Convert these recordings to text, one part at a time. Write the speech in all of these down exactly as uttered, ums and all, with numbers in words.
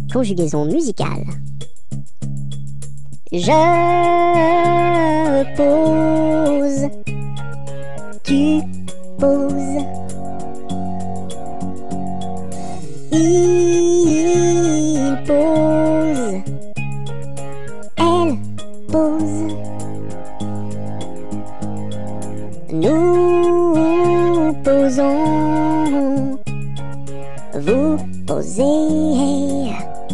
Conjugaison musicale. Je pose, tu poses. Il pose, elle pose. Nous posons, vous posez.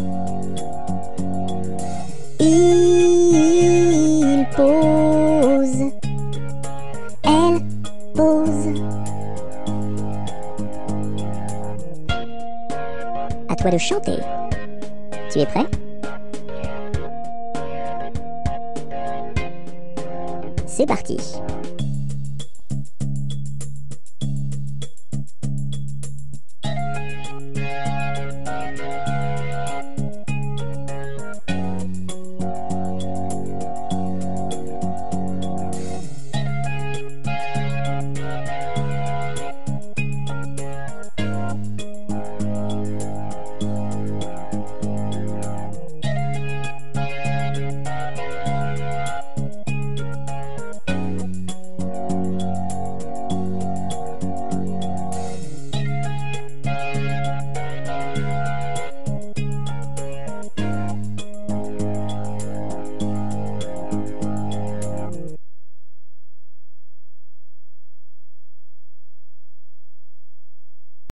Il pose, elle pose. À toi de chanter. Tu es prêt? C'est parti.